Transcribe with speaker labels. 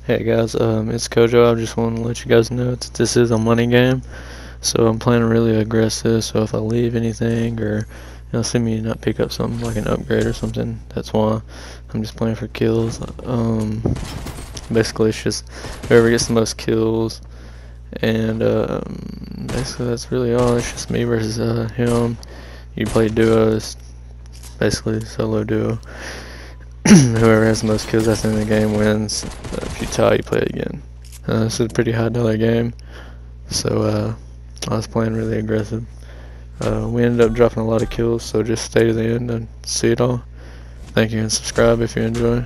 Speaker 1: Hey guys, it's Kojo. I just want to let you guys know this is a money game, so I'm playing really aggressive. So if I leave anything or see me not pick up something like an upgrade or something, that's why I'm just playing for kills. Basically it's just whoever gets the most kills, and basically that's really all. It's just me versus him. You play duos, basically solo duo. Whoever has the most kills at the end of the game wins. If you tie, you play again. This is a pretty high dollar game, so I was playing really aggressive. We ended up dropping a lot of kills, so just stay to the end and see it all. Thank you and subscribe if you enjoy.